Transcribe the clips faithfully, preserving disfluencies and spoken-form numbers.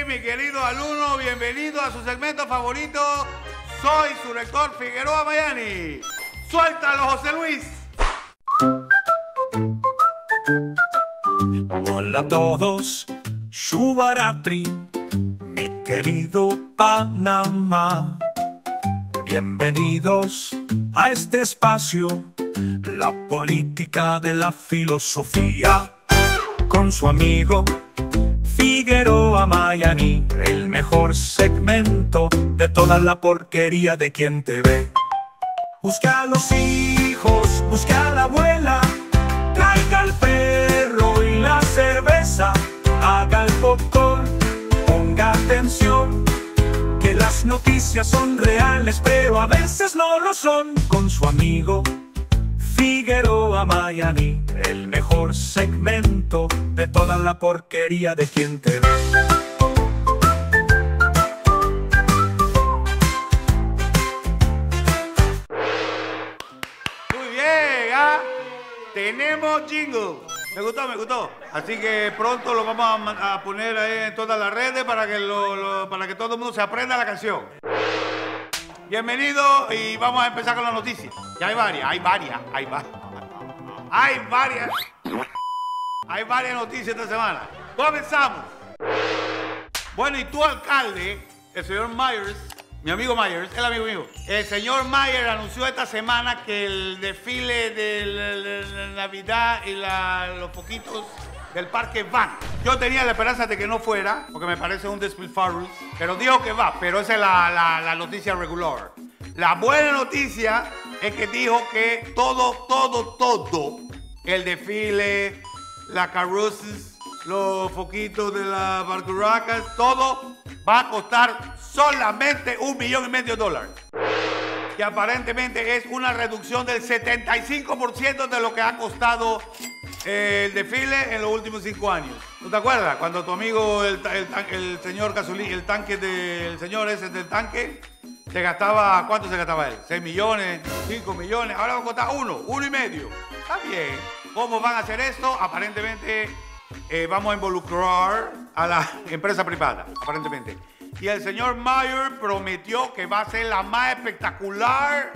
mi querido alumno, bienvenido a su segmento favorito. Soy su rector Figueroa Mayani. ¡Suéltalo, José Luis! Hola a todos, Shubaratri, mi querido Panamá. Bienvenidos a este espacio, la política de la filosofía, con su amigo Figueroa Mayani, el mejor segmento de toda la porquería de quien te ve. Busca a los hijos, busca a la abuela, traiga el perro y la cerveza, haga el popcorn, ponga atención, que las noticias son reales, pero a veces no lo son. Con su amigo Figueroa Mayani, el mejor segmento de toda la porquería de quien te ve. Muy bien, ¿ah? Tenemos jingle. Me gustó, me gustó. Así que pronto lo vamos a, a poner ahí en todas las redes para que, lo, lo, para que todo el mundo se aprenda la canción. Bienvenido y vamos a empezar con las noticias. Ya hay varias, hay varias, hay varias. Hay varias. Hay varias noticias esta semana. Comenzamos. Bueno, y tu alcalde, el señor Myers, mi amigo Myers, el amigo mío. El señor Myers anunció esta semana que el desfile de la, la Navidad y la, los poquitos del parque van. Yo tenía la esperanza de que no fuera, porque me parece un despilfarro, pero dijo que va, pero esa es la, la, la noticia regular. La buena noticia es que dijo que todo, todo, todo, el desfile, las carrozas, los foquitos de las barcuracas, todo va a costar solamente un millón y medio de dólares. Que aparentemente es una reducción del setenta y cinco por ciento de lo que ha costado eh, el desfile en los últimos cinco años. ¿No te acuerdas? Cuando tu amigo, el, el, el señor Casulí, el tanque del señor ese del tanque, se gastaba, ¿cuánto se gastaba él? seis millones, cinco millones, ahora va a costar uno, uno y medio. Está bien. ¿Cómo van a hacer esto? Aparentemente eh, vamos a involucrar a la empresa privada, aparentemente. Y el señor Mayer prometió que va a ser la más espectacular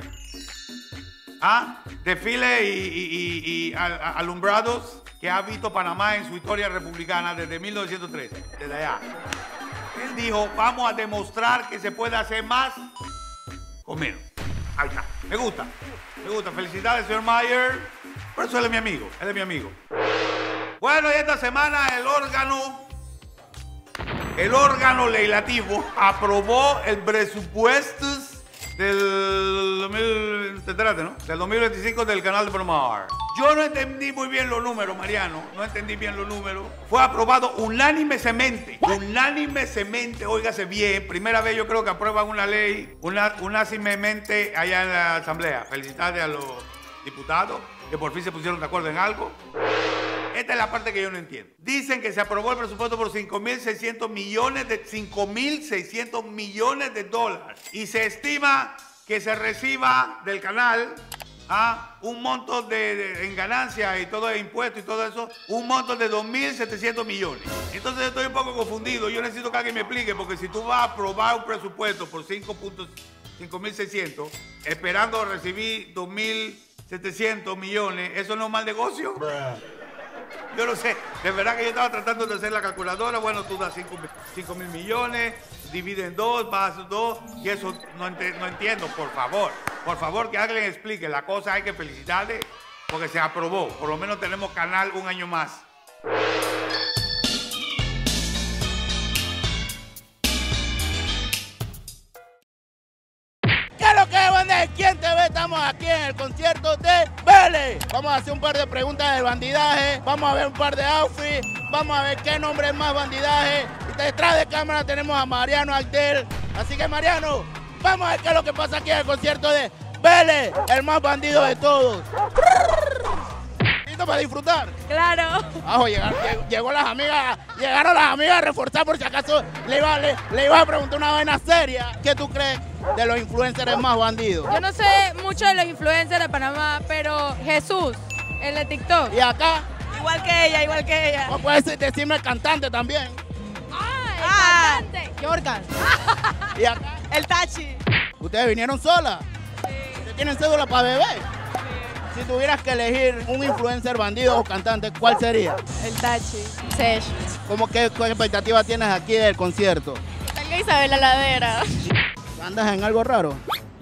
¿ah? desfile y, y, y, y alumbrados que ha visto Panamá en su historia republicana desde mil novecientos trece, desde allá. Él dijo, vamos a demostrar que se puede hacer más con menos. Ahí está. Me gusta. Me gusta. Felicidades, señor Mayer. Por eso él es mi amigo. Él es mi amigo. Bueno, y esta semana el órgano, el órgano legislativo aprobó el presupuesto del dos mil, te enteraste, ¿no? Del dos mil veinticinco del canal de Panamá. Yo no entendí muy bien los números, Mariano. No entendí bien los números. Fue aprobado unánimemente. Unánimemente, óigase bien. Primera vez yo creo que aprueban una ley una, unánimemente allá en la Asamblea. Felicidades a los diputados que por fin se pusieron de acuerdo en algo. Esta es la parte que yo no entiendo. Dicen que se aprobó el presupuesto por cinco mil seiscientos millones de cinco mil seiscientos millones de dólares. Y se estima que se reciba del canal ¿ah? un monto de, de, en ganancias y todo el impuesto y todo eso, un monto de dos mil setecientos millones. Entonces estoy un poco confundido. Yo necesito que alguien me explique, porque si tú vas a aprobar un presupuesto por cinco mil seiscientos, esperando recibir dos mil setecientos millones, ¿eso no es un mal negocio? Yo no sé, de verdad que yo estaba tratando de hacer la calculadora. Bueno, tú das cinco mil millones, divide en dos, vas dos, y eso no, ent no entiendo, por favor. Por favor, que alguien explique. La cosa hay que felicitarle porque se aprobó. Por lo menos tenemos canal un año más. ¿Qué es lo que es, banda? ¿Quién te ve? Estamos aquí en el concierto de Vélez. Vamos a hacer un par de preguntas del bandidaje. Vamos a ver un par de outfits. Vamos a ver qué nombre es más bandidaje. Y detrás de cámara tenemos a Mariano Altel. Así que, Mariano, vamos a ver qué es lo que pasa aquí en el concierto de Vélez, el más bandido de todos. ¿Listo para disfrutar? Claro. Ajo, llegaron, llegó las amigas, llegaron las amigas a reforzar por si acaso le iba, le, le iba a preguntar una vaina seria. ¿Qué tú crees de los influencers más bandidos? Yo no sé mucho de los influencers de Panamá, pero Jesús, el de TikTok. ¿Y acá? Igual que ella, igual que ella. ¿O puedes decirme el cantante también? Ah, Ah, cantante. Jordan. Y acá, El Tachi. ¿ustedes vinieron solas? ¿Ustedes tienen cédula para beber? Si tuvieras que elegir un influencer, bandido o cantante, ¿cuál sería? El Tachi. Sesh. ¿Cómo qué, qué expectativa tienes aquí del concierto? Salga Isabel la ladera. ¿Andas en algo raro?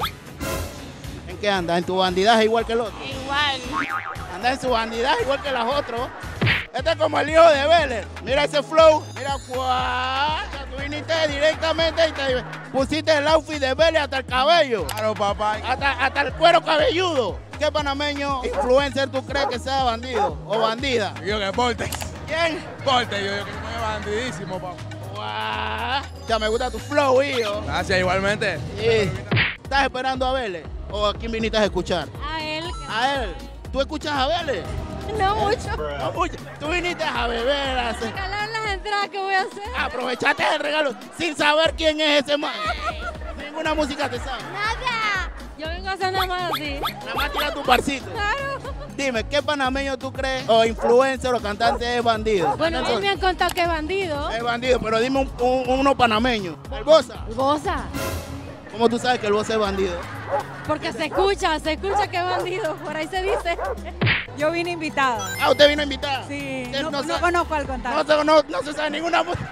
¿En qué andas? ¿En tu bandidaje igual que el otro? Igual. Andas en su bandidaje igual que los otros. Este es como el hijo de Vélez. Mira ese flow. Mira, ¡guau! Tú viniste directamente y te pusiste el outfit de Vélez hasta el cabello. Claro, papá. Hasta, hasta el cuero cabelludo. ¿Qué panameño influencer tú crees que sea bandido o bandida? Yo que Porte. ¿Quién? Porte, yo, yo que es bandidísimo, papá. ¡Guau! Ya me gusta tu flow, hijo. Gracias, igualmente. Sí. ¿Estás esperando a Vélez? ¿O a quién viniste a escuchar? A él. A él. ¿Tú escuchas a Vélez? No mucho. No mucho. Tú viniste a beber, a hacer... Regalar las entradas que voy a hacer. Aprovechaste el regalo sin saber quién es ese man. Ninguna música te sabe. Nada. Yo vengo a hacer nada más así. Nada más tira tu parcito. Claro. Dime, ¿qué panameño tú crees o influencer o cantante es bandido? Bueno, a mí me han contado que es bandido. Es bandido, pero dime un, un- uno panameño. ¿El Bosa? Goza. ¿Cómo tú sabes que el Bosa es bandido? Porque se escucha, se escucha que es bandido. Por ahí se dice. Yo vine invitada. Ah, usted vino a invitar. Sí, Usted no, no no sabe- conozco al No contacto. se, no, no se sabe ninguna música.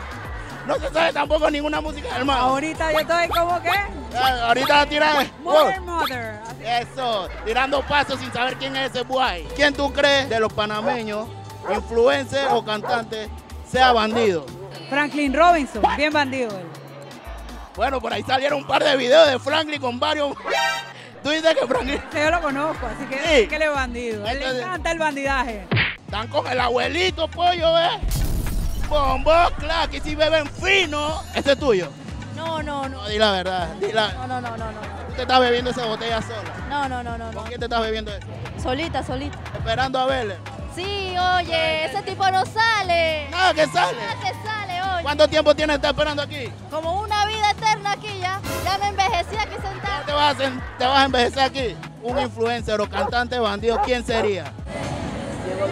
No se sabe tampoco ninguna música del man. Ahorita yo estoy como que Ah, ahorita tira. Modern Mother. Así. Eso, tirando pasos sin saber quién es ese boy. ¿Quién tú crees de los panameños, influencer o cantante, sea bandido? Franklin Robinson, bien bandido él. Bueno, por ahí salieron un par de videos de Franklin con varios. Tú dices que Franklin Sí, yo lo conozco, así que, Sí. que él es bandido. A él le Entonces- encanta el bandidaje. están con el abuelito, pollo, ¿ves? Bombo, claro, que si beben fino. ¿Ese es tuyo? No, no, no. No, di la verdad. Di la... No, no, no, no, no. Tú te estás bebiendo esa botella sola. No, no, no, no, no. ¿Con quién te estás bebiendo eso? Solita, solita. Esperando a verle. Sí, oye, ese tipo no sale. Nada que sale. Nada que sale, oye. ¿Cuánto tiempo tienes que estar esperando aquí? Como una vida eterna aquí ya. Ya me envejecí aquí sentada. ¿Te vas, a, en- te vas a envejecer aquí? Un influencer o cantante bandido, ¿quién sería? Diego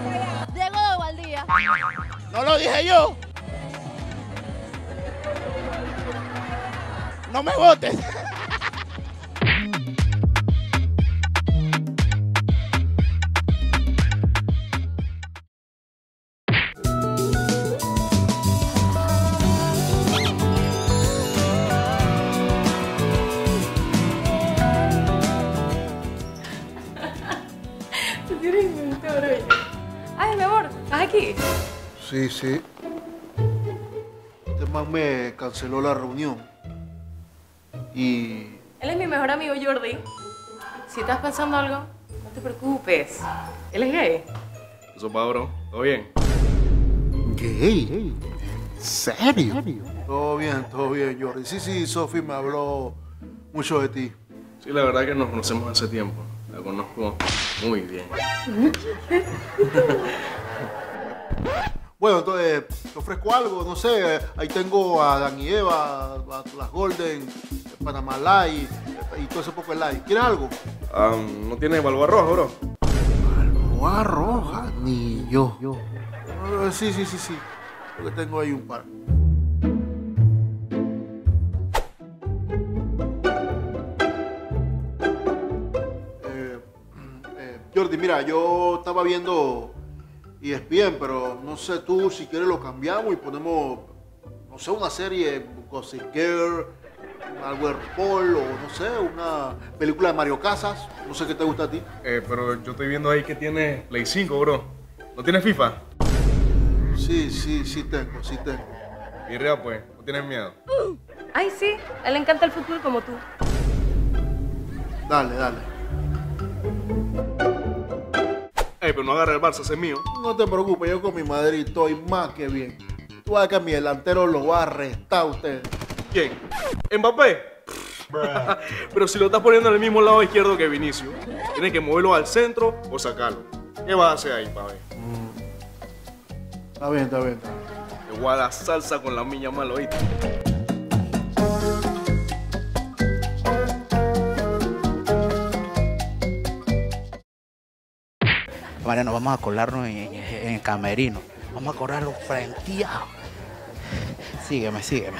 de Valdía. No lo dije yo. No me votes. Ay, mi amor, ¿estás aquí? Sí, sí. Este man me canceló la reunión. Y Él es mi mejor amigo Jordi. Si estás pensando algo, no te preocupes. Él es gay. Eso va, bro. ¿Todo bien? ¿Gay? ¿En serio? Todo bien, todo bien, Jordi. Sí, sí, Sofi me habló mucho de ti. Sí, la verdad que nos conocemos hace tiempo. La conozco muy bien. Bueno, entonces, te ofrezco algo, no sé. Ahí tengo a Dan y Eva, a las Golden, Panamá Light y todo ese poco de light. ¿Quieres algo? Ah, ¿no tienes Balboa Roja, bro? Balboa Roja, ni yo. Ah, sí, sí, sí, sí. Creo que tengo ahí un par. Eh, eh, Jordi, mira, yo estaba viendo E S P N, pero no sé tú, si quieres lo cambiamos y ponemos, no sé, una serie, Gossip Girl, Albert Paul, o no sé, una película de Mario Casas. No sé qué te gusta a ti. Eh, pero yo estoy viendo ahí que tienes Play cinco, bro. ¿No tienes FIFA? Sí, sí, sí tengo, sí tengo. Y rea, pues, ¿no tienes miedo? Ay, sí, a él le encanta el fútbol como tú. Dale, dale. Ey, pero no agarra el Barça, ese es mío. No te preocupes, yo con mi Madrid estoy más que bien. Tú vas a que mi delantero lo va a arrestar a usted. ¿Quién? ¿Mbappé? Pero si lo estás poniendo en el mismo lado izquierdo que Vinicius, tienes que moverlo al centro o sacarlo. ¿Qué vas a hacer ahí, pa' ver? Está bien, está bien, está bien. Te voy a dar salsa con la miña mala, ¿oíste? Mariano, vamos a colarnos en, en- en el camerino. Vamos a colarlo frenteado. Sígueme, sígueme.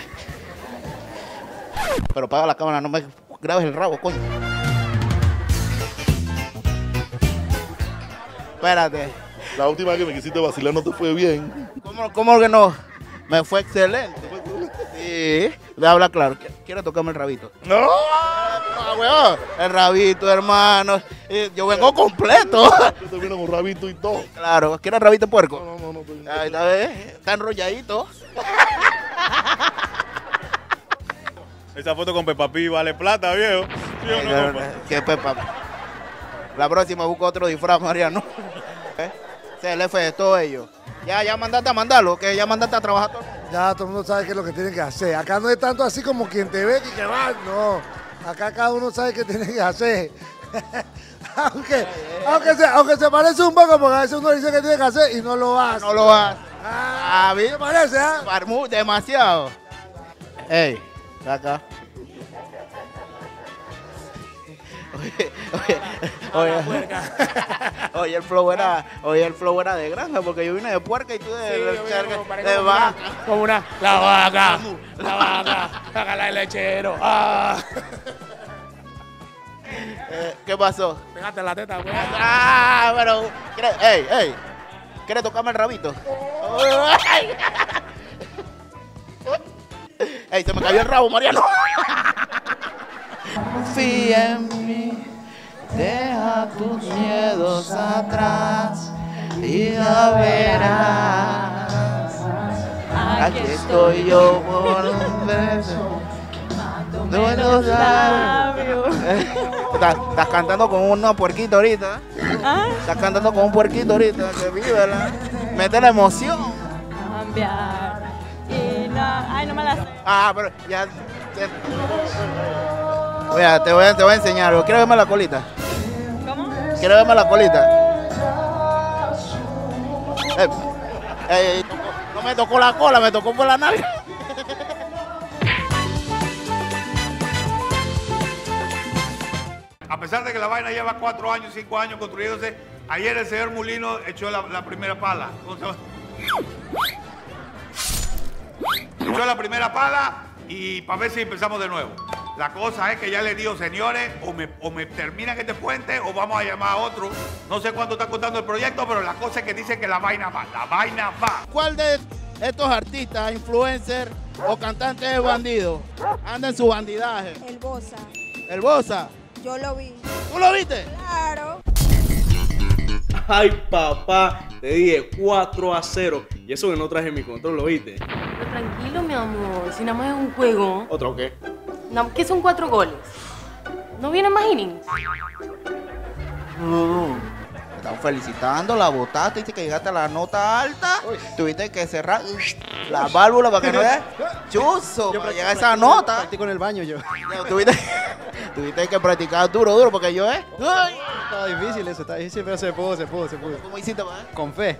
Pero apaga la cámara, no me grabes el rabo, coño. Espérate. La última que me quisiste vacilar no te fue bien. ¿Cómo, cómo que no? Me fue excelente. Sí, le habla claro. ¿Quiere tocarme el rabito? ¡No! No, weón. El rabito, hermano. Yo vengo completo. Yo te vino con rabito y todo. Claro. ¿Quiere el rabito puerco? No, no, no. Estoy... Ahí está, ¿ves? Está enrolladito. Esa foto con Peppa Pig vale plata, viejo. ¿Sí o no, compa? ¿Qué Peppa? La próxima busco otro disfraz, Mariano. ¿Eh? Se le fue todo ello. Ya, ya mandaste a mandarlo, que ya mandaste a trabajar todo. Ya todo el mundo sabe qué es lo que tiene que hacer. Acá no es tanto así como quien te ve y que va, no. Acá cada uno sabe qué tiene que hacer. aunque, aunque, se, aunque se parece un poco, porque a veces uno dice que tiene que hacer y no lo hace. No lo hace. Ah, a mí me parece, ¿ah? ¿eh? Demasiado. Ey, acá. Oye, oye, oye, oye, el flow era, oye, el flow era de granja, porque yo vine de puerca y tú de, Sí, de, yo de, como, de como vaca. Una, como una, la vaca, la vaca, sácala el lechero. Ah. Eh, ¿Qué pasó? Pégate la teta, güey. Ah, pero, ¿quieres, ey, ey, ¿quieres tocarme el rabito? Ey, se me cayó el rabo, Mariano. Confía en mí, deja tus miedos atrás y ya verás. Aquí estoy yo por un beso de buenos labios. Estás, estás cantando con una puerquita ahorita. ¿Ah? Estás cantando con un puerquito ahorita, que vívela. Mete la emoción. Cambiar. Y no, ay, no me la sé. Ah, pero ya. ya. Mira, te voy, a, te voy a enseñar. ¿Quieres verme la colita? ¿Cómo? ¿Quieres verme la colita? Eh, eh, no me tocó la cola, me tocó por la nalga. A pesar de que la vaina lleva cuatro años, cinco años construyéndose, ayer el señor Mulino echó la, la primera pala. ¿Cómo se llama? Echó la primera pala y para ver si empezamos de nuevo. La cosa es que ya le digo, señores, o me, o me terminan este puente o vamos a llamar a otro. No sé cuánto está costando el proyecto, pero la cosa es que dicen que la vaina va, la vaina va. ¿Cuál de estos artistas, influencers o cantantes de bandidos anda en su bandidaje? El Bosa. ¿El Bosa? Yo lo vi. ¿Tú lo viste? Claro. Ay, papá, te dije cuatro a cero. Y eso que no traje mi control, ¿lo viste? Pero tranquilo, mi amor, si nada más es un juego. ¿Otro qué? No, que son cuatro goles. ¿No viene más innings? No. Te están felicitando, la botaste, dice que llegaste a la nota alta. Uy. Tuviste que cerrar la válvula para que no veas chuzo, para llegar a esa nota. Practico en el baño yo. Tuviste, tuviste que practicar duro, duro, porque yo, ¿eh? Ay. Estaba difícil eso, está difícil, pero se pudo, se pudo, se pudo. ¿Cómo hiciste, man? Con fe.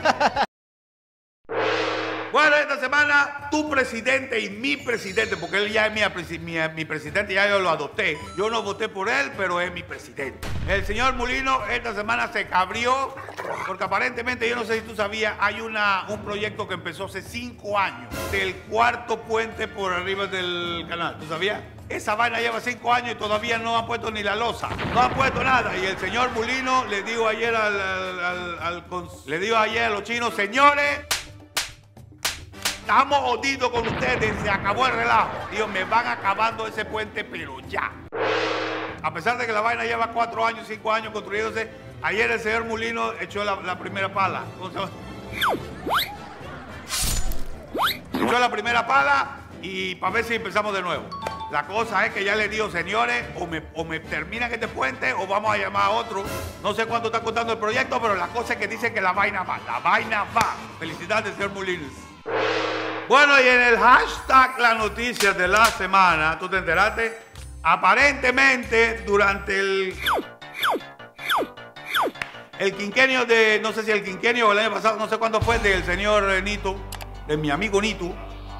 Bueno, esta semana tu presidente y mi presidente, porque él ya es mi, mi, mi presidente, ya yo lo adopté. Yo no voté por él, pero es mi presidente. El señor Mulino esta semana se cabrió porque aparentemente, yo no sé si tú sabías, hay una, un proyecto que empezó hace cinco años del cuarto puente por arriba del canal. ¿Tú sabías? Esa vaina lleva cinco años y todavía no han puesto ni la losa. No han puesto nada. Y el señor Mulino le dijo ayer al, al, al, al, al le dijo ayer a los chinos, señores, estamos jodidos con ustedes, se acabó el relajo. Dios, me van acabando ese puente, pero ya. A pesar de que la vaina lleva cuatro años, cinco años construyéndose, ayer el señor Mulino echó la, la primera pala. ¿Cómo se llama? Echó la primera pala y para ver si empezamos de nuevo. La cosa es que ya le digo, señores, o me, o me terminan este puente o vamos a llamar a otro. No sé cuánto está costando el proyecto, pero la cosa es que dicen que la vaina va. La vaina va. Felicidades, señor Mulinos. Bueno, y en el hashtag las noticias de la semana, ¿tú te enteraste? Aparentemente, durante el... El quinquenio de... No sé si el quinquenio o el año pasado, no sé cuándo fue, del señor Nito, de mi amigo Nito.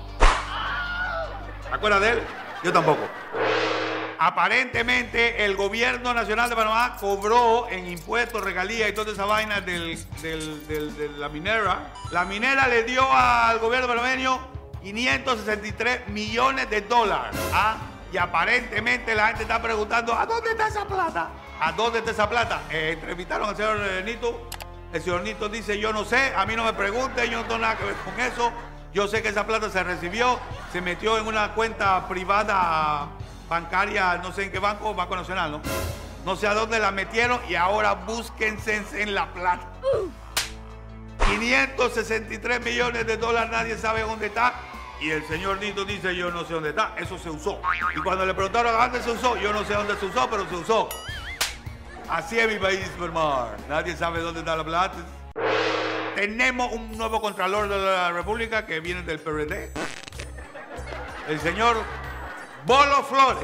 ¿Te acuerdas de él? Yo tampoco. Aparentemente, el gobierno nacional de Panamá cobró en impuestos, regalías y toda esa vaina del, del, del, de la minera. La minera le dio al gobierno panameño quinientos sesenta y tres millones de dólares. ¿Ah? Y aparentemente la gente está preguntando, ¿a dónde está esa plata? ¿A dónde está esa plata? Eh, entrevistaron al señor Nito. El señor Nito dice, yo no sé, a mí no me pregunten, yo no tengo nada que ver con eso. Yo sé que esa plata se recibió, se metió en una cuenta privada bancaria, no sé en qué banco, Banco Nacional, ¿no? No sé a dónde la metieron y ahora búsquense en la plata. quinientos sesenta y tres millones de dólares, nadie sabe dónde está. Y el señor Nito dice, yo no sé dónde está, eso se usó. Y cuando le preguntaron a dónde se usó, yo no sé dónde se usó, pero se usó. Así es mi país, hermano. Nadie sabe dónde está la plata. Tenemos un nuevo Contralor de la República que viene del P R D. El señor Bolo Flores.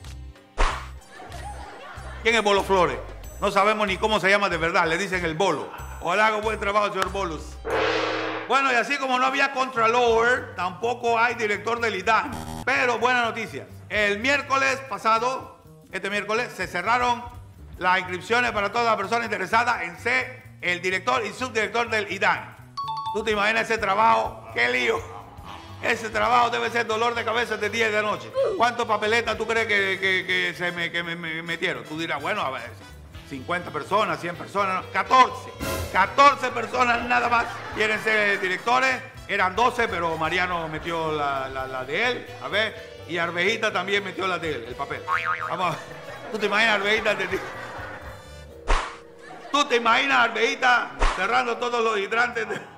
¿Quién es Bolo Flores? No sabemos ni cómo se llama de verdad, le dicen el Bolo. Ojalá haga buen trabajo, señor Bolos. Bueno, y así como no había Contralor, tampoco hay director del I D A N. Pero buena noticia. El miércoles pasado, este miércoles, se cerraron las inscripciones para todas las personas interesadas en ser el director y subdirector del I D A N. ¿Tú te imaginas ese trabajo? ¡Qué lío! Ese trabajo debe ser dolor de cabeza de día y de noche. ¿Cuántas papeletas tú crees que, que, que se me, que me, me metieron? Tú dirás, bueno, a ver, cincuenta personas, cien personas, no, catorce. catorce personas nada más quieren ser directores. Eran doce, pero Mariano metió la, la, la de él, a ver, y Arvejita también metió la de él, el papel. Vamos a ver. ¿Tú te imaginas Arvejita? ¿Tú te imaginas Arvejita cerrando todos los hidrantes? De...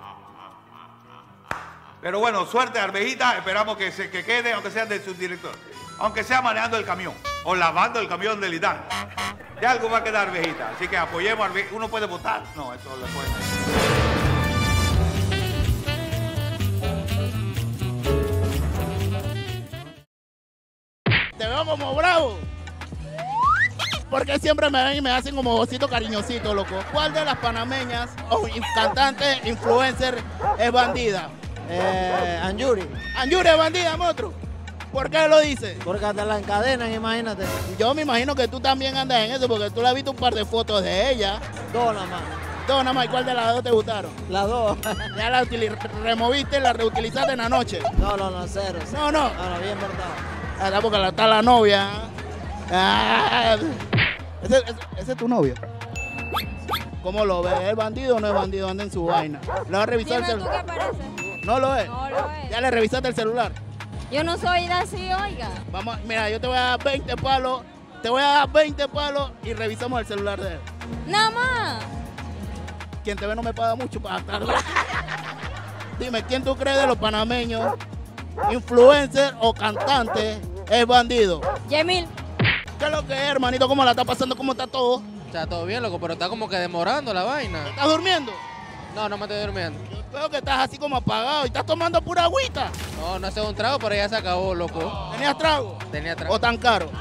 Pero bueno, suerte Arvejita, esperamos que se que quede, aunque sea de subdirector. Aunque sea manejando el camión o lavando el camión del I D A N. De algo va a quedar Arvejita. Así que apoyemos a Arvejita. ¿Uno puede votar? No, eso lo puede. Te veo como bravo. Porque siempre me ven y me hacen como vocito cariñosito, loco. ¿Cuál de las panameñas o cantantes, influencer es bandida? Eh, Anjuri. Anjuri es bandida, monstruo. ¿Por qué lo dices? Porque hasta la encadenan, imagínate. Yo me imagino que tú también andas en eso, porque tú le has visto un par de fotos de ella. Dos nada más. Dos nada más. ¿Y cuál de las dos te gustaron? Las dos. ¿Ya la removiste y la reutilizaste en la noche? No, no, no, cero. cero. No, no. No, no, bien verdad. Ah, porque está la novia. Ah, ¿ese, ese, ¿Ese es tu novio? ¿Cómo lo ves? ¿Es bandido o no es bandido? Anda en su vaina. ¿Le vas a revisar el celular? ¿No lo es? No lo es. ¿Ya le revisaste el celular? Yo no soy así, oiga. Vamos, mira, yo te voy a dar veinte palos, te voy a dar veinte palos y revisamos el celular de él. Nada más. Quien te ve no me paga mucho para estar. Dime, ¿quién tú crees de los panameños, influencer o cantante, es bandido? Yemil. ¿Qué es lo que es, hermanito? ¿Cómo la está pasando? ¿Cómo está todo? Está todo bien, loco, pero está como que demorando la vaina. ¿Estás durmiendo? No, no me estoy durmiendo. Yo veo que estás así como apagado y estás tomando pura agüita. No, no hace un trago, pero ya se acabó, loco. ¿Tenías trago? Tenía trago. ¿O tan caro?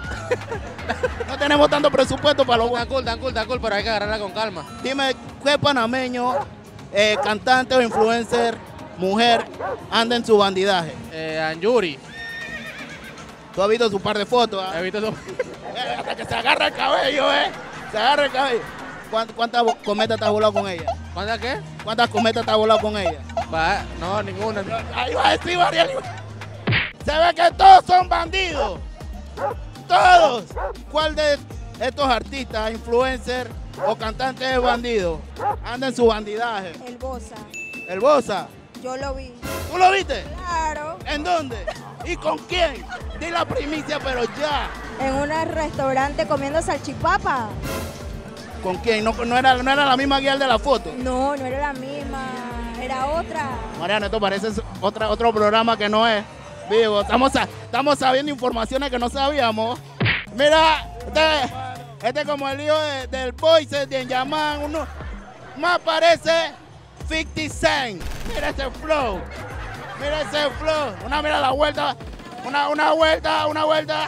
No tenemos tanto presupuesto para los... Tan cool, tan cool, tan cool, pero hay que agarrarla con calma. Dime, ¿qué panameño, eh, cantante o influencer, mujer, anda en su bandidaje? Eh, Anjuri. ¿Tú has visto su par de fotos? ¿Ah? He visto su... Eh, hasta que se agarra el cabello, ¿eh? Se agarra el cabello. ¿Cuántas, cuántas cometas te has volado con ella? ¿Cuántas qué? ¿Cuántas cometas te has volado con ella? Va, no, ninguna. Ahí va a decir varias. Se ve que todos son bandidos. Todos. ¿Cuál de estos artistas, influencers o cantantes es bandido? Anda en su bandidaje. El Bosa. ¿El Bosa? Yo lo vi. ¿Tú lo viste? Claro. ¿En dónde? ¿Y con quién? Di la primicia, pero ya. En un restaurante comiendo salchipapa. ¿Con quién? ¿No, no, era, ¿No era la misma guía de la foto? No, no era la misma. Era otra. Mariano, esto parece otra, otro programa que no es vivo. Estamos, estamos sabiendo informaciones que no sabíamos. Mira, este, este es como el lío de, del Voice de Yaman. Uno, más parece cincuenta Cent. Mira ese flow. Mira ese flow. Una, mira la vuelta. Una, una vuelta, una vuelta.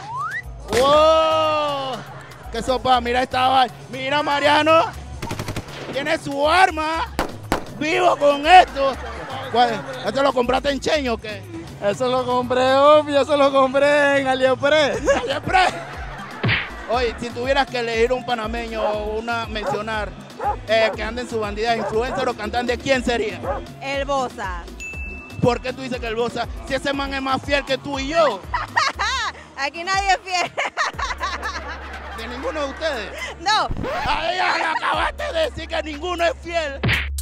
¡Wow! ¡Qué sopa! Mira esta vaina. Mira, Mariano. Tiene su arma. Vivo con esto. ¿Esto lo compraste en Cheño o qué? Eso lo compré, obvio. Eso lo compré en AliExpress. AliExpress. Oye, si tuvieras que elegir un panameño o una mencionar eh, que ande en su bandida, influencer o cantante, ¿quién sería? El Bosa. ¿Por qué tú dices que el Bosa, si ese man es más fiel que tú y yo? Aquí nadie es fiel. ¿De ninguno de ustedes? No. Ay, ya le acabaste de decir que ninguno es fiel.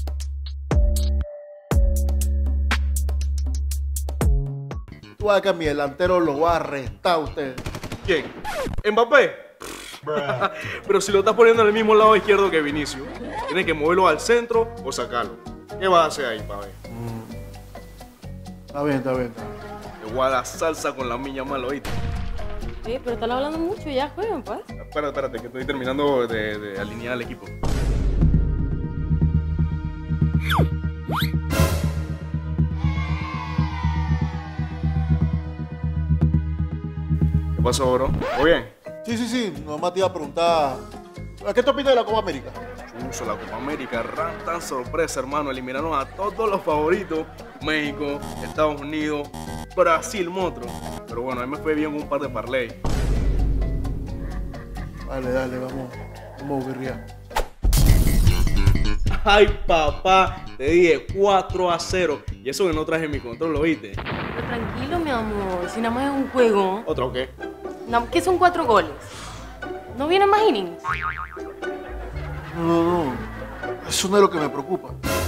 Tú vas a que a mi delantero lo va a arrestar a usted. ¿Quién? ¿Mbappé? Pero si lo estás poniendo en el mismo lado izquierdo que Vinicius, tienes que moverlo al centro o sacarlo. ¿Qué vas a hacer ahí, pa' ver? Está bien, está bien, está bien. Te voy a dar salsa con la miña mala, ¿oíste? Sí, pero están hablando mucho, ya juegan, pues. Espérate, espérate, que estoy terminando de, de alinear el equipo. ¿Qué pasó, bro? ¿Todo bien? Sí, sí, sí. Nomás te iba a preguntar. ¿A qué te opinas de la Copa América? Chuso, la Copa América, ran tan sorpresa, hermano. Eliminaron a todos los favoritos. México, Estados Unidos, Brasil, monstruo. Pero bueno, a mí me fue bien un par de parlay. Dale, dale, vamos. Vamos a guerrear. Ay, papá, te dije cuatro a cero. Y eso que no traje mi control, ¿lo viste? Pero tranquilo, mi amor, si nada más es un juego. ¿Otro qué? No, ¿qué son cuatro goles? ¿No vienen más innings? No, no, no. Eso no es lo que me preocupa.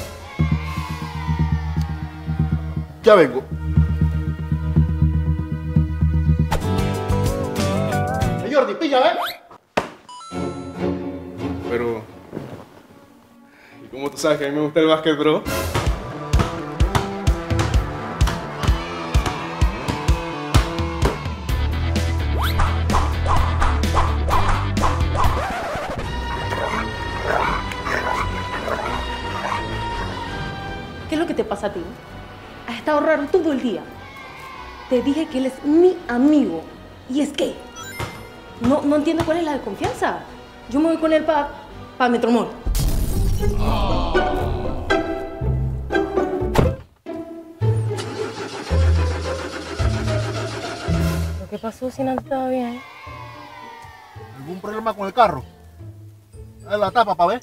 Ya vengo. Hey, Jordi, pilla, ¿eh? Pero... ¿y cómo tú sabes que a mí me gusta el básquet, bro? ¿Qué es lo que te pasa a ti? Has estado raro todo el día. Te dije que él es mi amigo. ¿Y es qué? No, no entiendo cuál es la desconfianza. Yo me voy con él para pa Metromol. ¿Qué pasó si no estaba bien? ¿Algún problema con el carro? Dale la tapa para ver.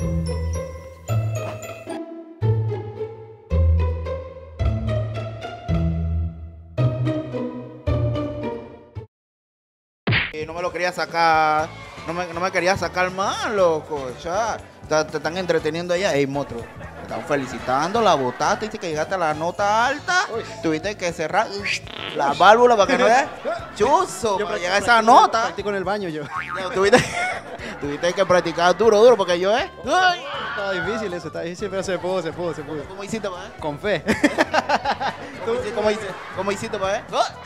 Y no me lo quería sacar, no me, no me quería sacar más, loco. Ya, te, te están entreteniendo allá. Ey, monstruo, te están felicitando, la botaste, dice que llegaste a la nota alta. Uy. Tuviste que cerrar la válvula para que no veas chuzo, para llegar a esa nota. Practico en el baño yo. Tuviste, tuviste que practicar duro, duro, porque yo, ¿eh? Ay. Está difícil eso, está difícil, pero se pudo, se pudo, se pudo. ¿Cómo hiciste, pa? Con fe. ¿Cómo, cómo, hiciste, ¿Cómo hiciste, pa?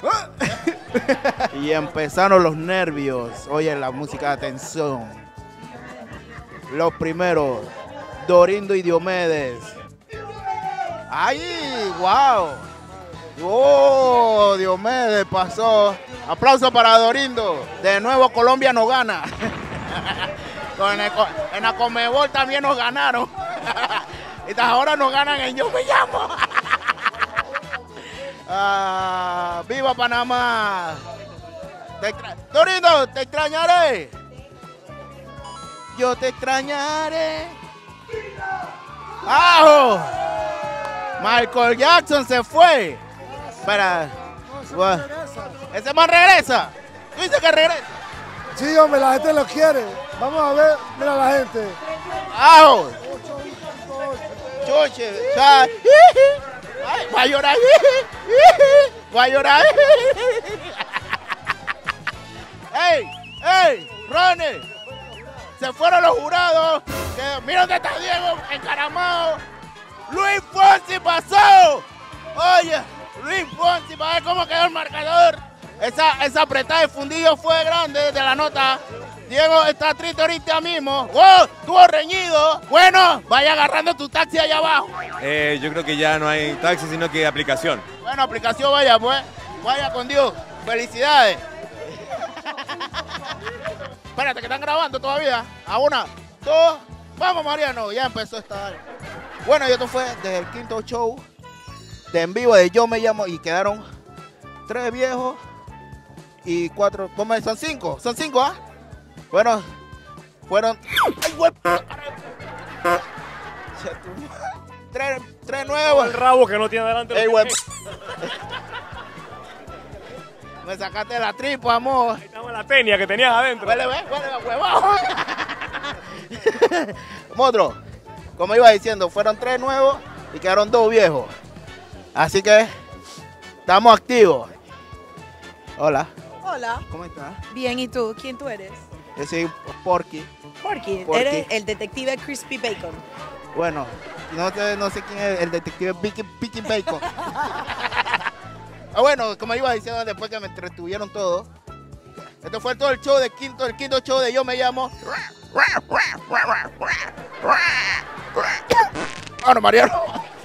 Y empezaron los nervios. Oye, la música de tensión. Los primeros, Dorindo y Diomedes. ¡Ay, wow! ¡Oh, Diomedes pasó! Aplauso para Dorindo. De nuevo Colombia no gana. Con el, en la Conmebol también nos ganaron. Y ahora nos ganan en Yo Me Llamo. Ah, ¡viva Panamá! Te Dorindo, te extrañaré. Yo te extrañaré. ¡Ajo! Michael Jackson se fue. Espera. Ese man regresa. ¿Tú dices que regresa? Sí, hombre, la gente lo quiere. Vamos a ver, mira la gente. ¡Ajo! Choche, ay, va a llorar, va a llorar. ¡Ey! ¡Ey! ¡Ronnie! Se fueron los jurados. Que, mira dónde está Diego, encaramado. ¡Luis Fonsi pasó! Oye, Luis Fonsi, para ver cómo quedó el marcador. Esa, esa apretada de fundillo fue grande desde la nota. Diego está triste ahorita mismo. ¡Oh! Estuvo reñido. Bueno, vaya agarrando tu taxi allá abajo. Eh, yo creo que ya no hay taxi, sino que aplicación. Bueno, aplicación, vaya pues. Vaya con Dios. Felicidades. Espérate, que están grabando todavía. A una, dos. Vamos, Mariano. Ya empezó esta. Bueno, y esto fue desde el quinto show de en vivo de Yo Me Llamo. Y quedaron tres viejos y cuatro. ¿Cómo es? Son cinco. Son cinco, ¿ah? Bueno, fueron. ¡Ay, güey! Tres, Tres nuevos. El rabo que no tiene adelante. Ey, güey. Me sacaste la tripa, amor. Ahí estaba la tenia que tenías adentro. Huele, huele, huele, huevón. Monstruo, como iba diciendo, fueron tres nuevos y quedaron dos viejos. Así que estamos activos. Hola. Hola. ¿Cómo estás? Bien, ¿y tú? ¿Quién tú eres? Yo soy Porky. Porky. Porky. Eres el detective Crispy Bacon. Bueno, no sé, no sé quién es el detective Vicky, Vicky Bacon. Ah, bueno, como iba diciendo después que me entretuvieron todos. Esto fue todo el show del quinto, el quinto show de Yo Me Llamo. Ah, no, Mariano.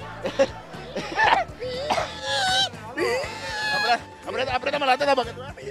Aprieta, apriétame la teta para que tú veas.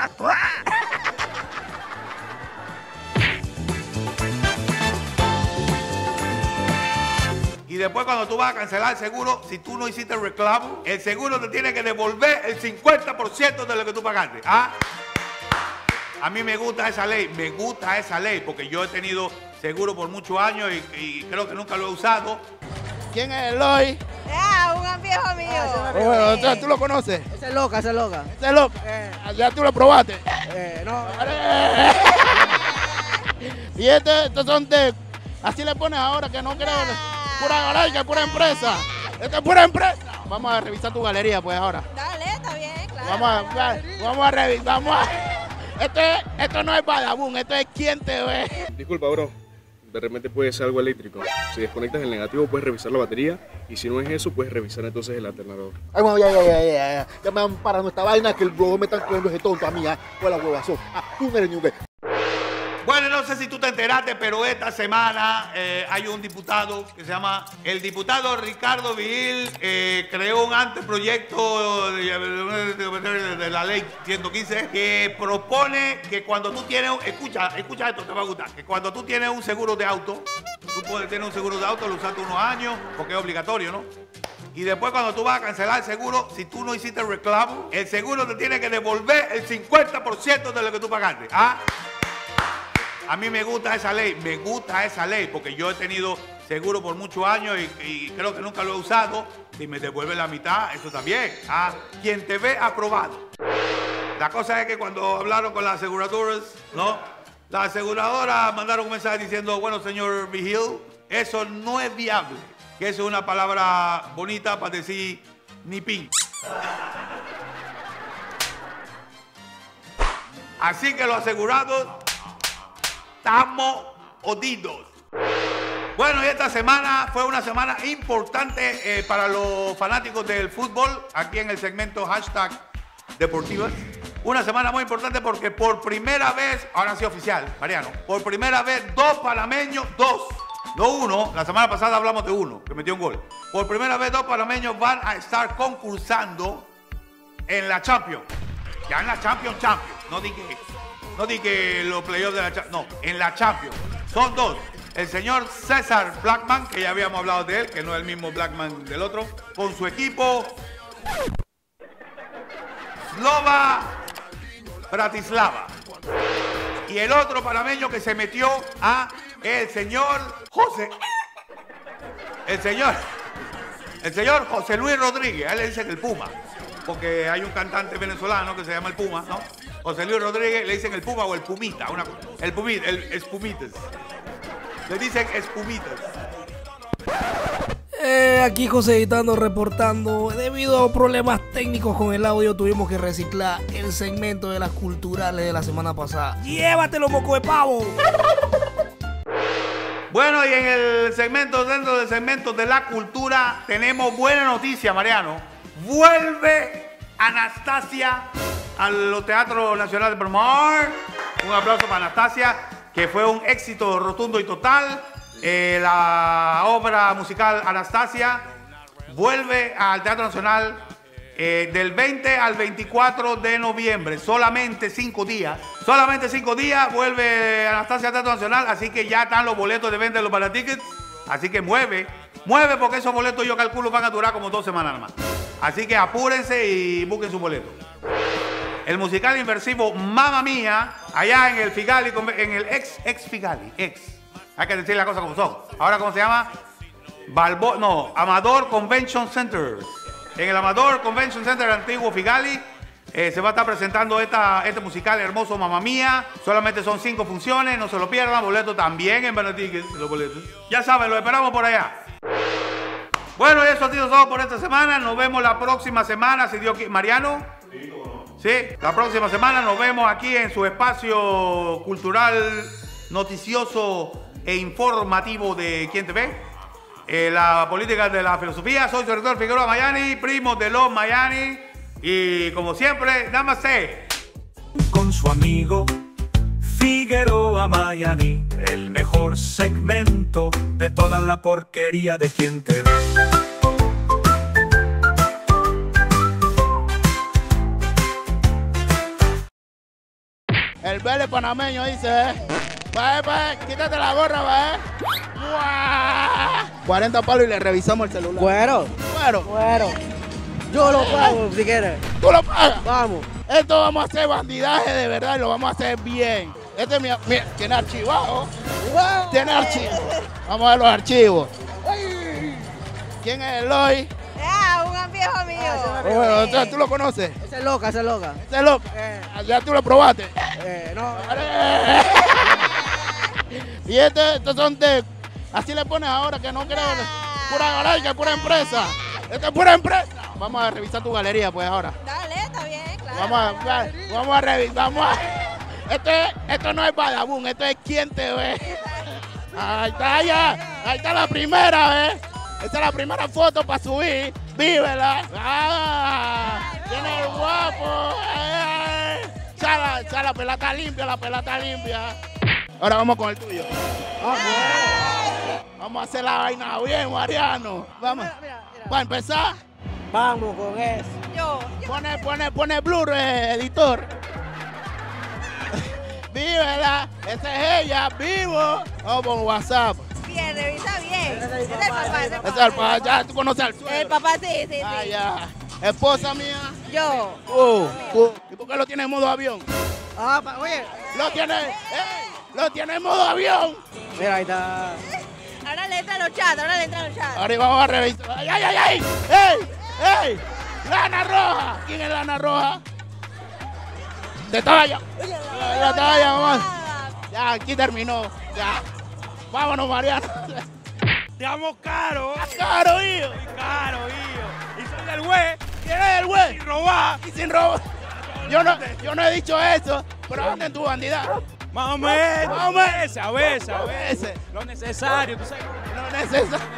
Y después cuando tú vas a cancelar el seguro, si tú no hiciste el reclamo, el seguro te tiene que devolver el cincuenta por ciento de lo que tú pagaste. ¿Ah? A mí me gusta esa ley, me gusta esa ley, porque yo he tenido seguro por muchos años y, y creo que nunca lo he usado. ¿Quién es Eloy? Ah, un viejo mío. Bueno, o sea, ¿tú lo conoces? Esa es loca, esa es loca. Ese es loco. Eh. Ya tú lo probaste. Eh, no. Y este, estos son de... Así le pones ahora que no crees. Pura galería, pura empresa. Esta es pura empresa. Vamos a revisar tu galería, pues, ahora. Dale, está bien, claro. Vamos a, vamos a revisar. Vamos a... Esto, es, esto no es Badabun, esto es Quién Te Ve. Disculpa, bro. De repente puede ser algo eléctrico. Si desconectas el negativo, puedes revisar la batería. Y si no es eso, puedes revisar entonces el alternador. Ay, bueno, ya, ya, ya, ya, ya. Ya me han parado esta vaina que el blog me están cogiendo ese tonto a mí, ¿eh? Fue la huevazón. Ah, tú no eres ni un... Bueno, no sé si tú te enteraste, pero esta semana eh, hay un diputado que se llama, el diputado Ricardo Vigil, eh, creó un anteproyecto de, de, de la ley ciento quince que propone que cuando tú tienes, escucha, escucha esto, te va a gustar, que cuando tú tienes un seguro de auto, tú puedes tener un seguro de auto, lo usaste unos años, porque es obligatorio, ¿no? Y después cuando tú vas a cancelar el seguro, si tú no hiciste el reclamo, el seguro te tiene que devolver el cincuenta por ciento de lo que tú pagaste. ¿Ah? A mí me gusta esa ley, me gusta esa ley, porque yo he tenido seguro por muchos años y, y creo que nunca lo he usado. Si me devuelve la mitad, eso también. ¿Ah? Quien Te Ve, aprobado. La cosa es que cuando hablaron con las aseguradoras, ¿no? Las aseguradoras mandaron un mensaje diciendo, bueno, señor Vigil, eso no es viable. Que eso es una palabra bonita para decir ni pin. Así que los asegurados estamos jodidos. Bueno, y esta semana fue una semana importante eh, para los fanáticos del fútbol, aquí en el segmento hashtag Deportivas. Una semana muy importante porque por primera vez, ahora sí oficial, Mariano, por primera vez dos panameños, dos, no uno, la semana pasada hablamos de uno que metió un gol. Por primera vez dos panameños van a estar concursando en la Champions. Ya en la Champions, Champions, no dije No di que los playoffs de la Champions, no, en la Champions. Son dos. El señor César Blackman, que ya habíamos hablado de él, que no es el mismo Blackman del otro, con su equipo Slova Bratislava. Y el otro panameño que se metió a el señor José. El señor, el señor José Luis Rodríguez, a él le dicen el Puma, porque hay un cantante venezolano que se llama el Puma, ¿no? José Luis Rodríguez le dicen el Puma o el Pumita, una, el Pumita, el Espumitas. Le dicen Espumitas. Eh, aquí José Editando reportando. Debido a problemas técnicos con el audio, tuvimos que reciclar el segmento de las culturales de la semana pasada. ¡Llévatelo, moco de pavo! Bueno, y en el segmento, dentro del segmento de la cultura, tenemos buena noticia, Mariano. Vuelve Anastasia a los Teatros Nacional de Bromar. Un aplauso para Anastasia, que fue un éxito rotundo y total. Eh, la obra musical Anastasia vuelve al Teatro Nacional eh, del veinte al veinticuatro de noviembre. Solamente cinco días. Solamente cinco días vuelve Anastasia al Teatro Nacional. Así que ya están los boletos de venta de los para tickets. Así que mueve. Mueve porque esos boletos yo calculo van a durar como dos semanas más. Así que apúrense y busquen su boleto. El musical inversivo Mamma Mía, allá en el Figali, en el ex, ex Figali, ex. Hay que decir las cosas como son. Ahora, ¿cómo se llama? Balbo, no, Amador Convention Center. En el Amador Convention Center antiguo Figali eh, se va a estar presentando esta, este musical hermoso Mamma Mía. Solamente son cinco funciones, no se lo pierdan. Boletos también en Benetiques, los boletos. Ya saben, lo esperamos por allá. Bueno, eso ha sido todo por esta semana. Nos vemos la próxima semana, si Dios quiere. ¿Mariano? Sí, cómo no. Sí, la próxima semana nos vemos aquí en su espacio cultural, noticioso e informativo de Quién Te Ve. Eh, la política de la filosofía. Soy su director Figueroa Mayani, primo de los Mayani. Y como siempre, namaste. Con su amigo Figueroa Mayani, el mejor segmento de toda la porquería de Quién Te Ve. El Vélez panameño dice, eh. Va, va, quítate la gorra, va, eh. cuarenta palos y le revisamos el celular. Güero. Güero. Güero. Yo lo pago si quieres. ¿Tú lo pagas? Vamos. Esto vamos a hacer bandidaje de verdad y lo vamos a hacer bien. Este es mi, mi tiene archivado. Wow. Tiene archivos. Vamos a ver los archivos. ¿Quién es Eloy? Ah, un viejo mío. Ah, bueno, o sea, ¿tú lo conoces? Esa es loca, esa es loca. Esa es loca. Eh. ¿Ya tú lo probaste? Eh, no. Y este, estos son de... Así le pones ahora que no crees. Pura galería, pura empresa. Esta es pura empresa. Vamos a revisar tu galería pues ahora. Dale, está bien, claro. Vamos a, vamos a revisar. Vamos a... Esto, es, esto no es Badabun, esto es Quién Te Ve. Ahí está ya. Ahí está la primera, ¿eh? Esta es la primera foto para subir. Vívela. Ah, tiene el guapo. Ya la, ya la pelota limpia, la pelota limpia. Ahora vamos con el tuyo. Vamos, vamos a hacer la vaina bien, Mariano. Vamos. Para empezar. Vamos con eso. Yo. Pone, pone, pone blur, eh, editor. Vívela. Esa es ella, vivo. Vamos con WhatsApp. Bien, revisa bien. Ese es el papá. Ese es el papá. Ya tú conoces al suegro. El papá sí, sí, sí. Ah, ya. Esposa mía. Yo. Uh, uh. ¿Y por qué lo tiene en modo avión? Ah, pa, oye. Lo tiene. ¡Ey! Lo tiene en modo avión. Mira, ahí está. Ahora le entran los chats, ahora le entran los chats. Ahora vamos a revisar. ¡Ay, ay, ay! ¡Ey! ¡Ey! ¡Ey! ¡Lana Roja! ¿Quién es Lana Roja? De talla. De talla, vamos. Ya, aquí terminó. Ya. Vámonos, Mariano. Te amo caro. Caro, hijo. Caro, hijo. Y soy del güey. ¿Quién es el güey? Sin robar. Y sin robar. Yo no, yo no he dicho eso, pero ¿dónde en tu bandida? Más o menos. Más o menos. A veces, a veces. Lo necesario, tú sabes. Lo necesario.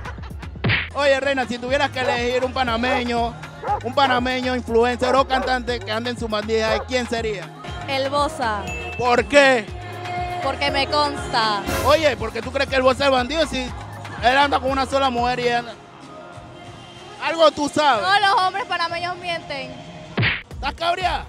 Oye, Reina, si tuvieras que elegir un panameño, un panameño influencer o cantante que ande en su bandida, ¿quién sería? El Bosa. ¿Por qué? Porque me consta. Oye, ¿por qué tú crees que el Bosa es bandido si él anda con una sola mujer y anda? Algo tú sabes. Todos los hombres panameños mienten. ¿Estás cabreada?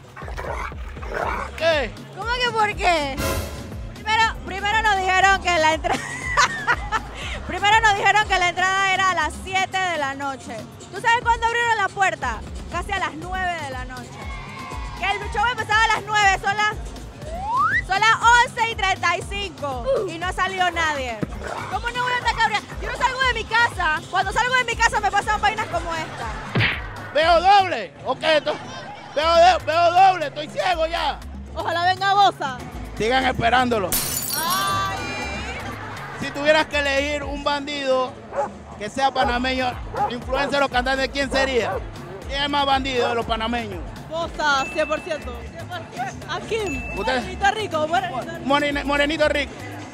¿Qué? ¿Cómo que por qué? Primero, primero nos dijeron que la entrada... primero nos dijeron que la entrada era a las siete de la noche. ¿Tú sabes cuándo abrieron la puerta? Casi a las nueve de la noche. Que el show empezaba a las nueve, son las... Son las once y treinta y cinco y no ha salido nadie. ¿Cómo no voy a estar cabreada? Yo no salgo de mi casa. Cuando salgo de mi casa me pasan vainas como esta. ¿Veo doble? Ok, entonces... Veo, de, veo doble, estoy ciego ya. Ojalá venga Bosa. Sigan esperándolo. Ay. Si tuvieras que elegir un bandido que sea panameño, influencer o cantante, ¿quién sería? ¿Quién es más bandido de los panameños? Bosa, cien por ciento. ¿A quién? ¿Usted? Morenito rico. Morenito. Moreni, morenito rico.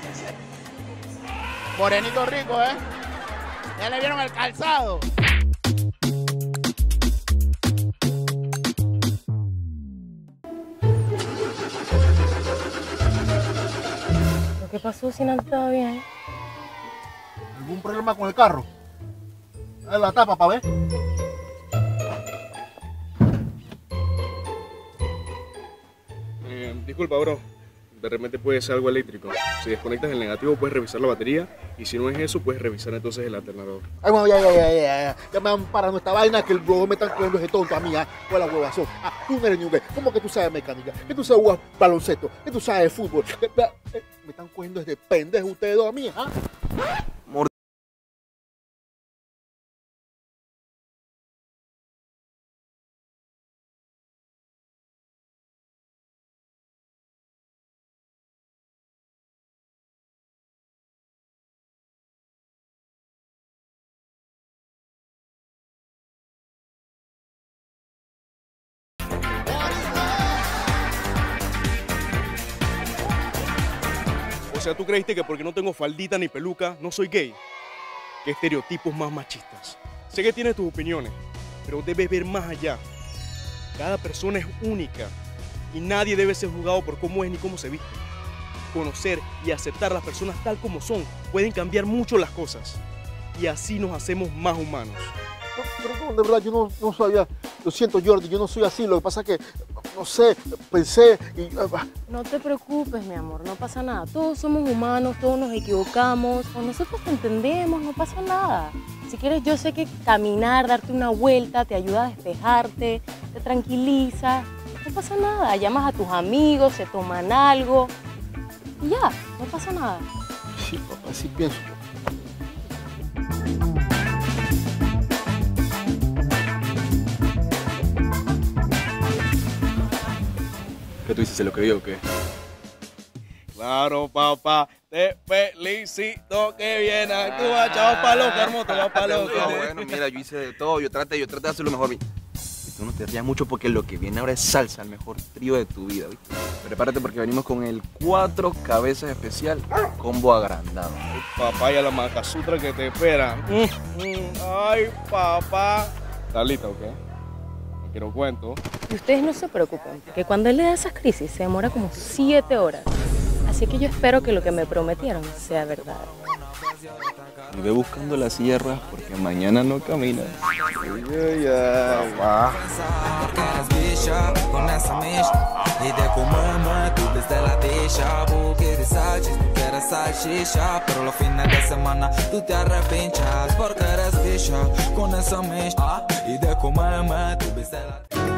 Morenito rico, ¿eh? Ya le vieron el calzado. ¿Qué pasó si no estaba bien? ¿Algún problema con el carro? Dale la tapa para ver. Eh, disculpa, bro. De repente puede ser algo eléctrico. Si desconectas el negativo, puedes revisar la batería. Y si no es eso, puedes revisar entonces el alternador. Ay, bueno, ya, ya, ya, ya, ya. Ya me han parado esta vaina que el blog me están cogiendo ese tonto a mí, ¿eh? Con la huevazón. Ah, tú no eres ni un güey. ¿Cómo que tú sabes mecánica? ¿Que tú sabes jugar baloncesto? ¿Que tú sabes de fútbol? Me están cogiendo desde pendejo ustedes dos a mí, ¿ah? sea, ¿tú creíste que porque no tengo faldita ni peluca no soy gay? ¿Qué estereotipos más machistas? Sé que tienes tus opiniones, pero debes ver más allá. Cada persona es única y nadie debe ser juzgado por cómo es ni cómo se viste. Conocer y aceptar a las personas tal como son pueden cambiar mucho las cosas y así nos hacemos más humanos. No, pero no, de verdad, yo no, no sabía. Lo siento, Jordi, yo no soy así. Lo que pasa es que, no sé, pensé y... No te preocupes, mi amor, no pasa nada. Todos somos humanos, todos nos equivocamos. Con nosotros te entendemos, no pasa nada. Si quieres, yo sé que caminar, darte una vuelta, te ayuda a despejarte, te tranquiliza. No pasa nada. Llamas a tus amigos, se toman algo y ya, no pasa nada. Sí, papá, sí pienso. ¿Qué tú dices? ¿Se lo creyó o qué? Claro, papá, te felicito, que bien actúa, chavo pa' loco, hermoso, va pa' loco. No, bueno, mira, yo hice de todo, yo traté, yo traté de hacer lo mejor. Y tú no te rías mucho porque lo que viene ahora es salsa, el mejor trío de tu vida, ¿viste? Prepárate porque venimos con el cuatro cabezas especial, combo agrandado. Ay, papá, y a la macasutra que te espera. Mm, mm, ay, papá. ¿Estás lista o qué? No quiero cuento. Y ustedes no se preocupen, porque cuando él le da esas crisis se demora como siete horas. Así que yo espero que lo que me prometieron sea verdad. Y ve buscando las sierras porque mañana no caminas. Ay, ay, papá. Con essa mecha e de como é tu desde la deixa porque de salches tu quieres salchicha pero los fines de semana tú te arrepinchas porque eres bicha con esa mecha y de como é tu desde la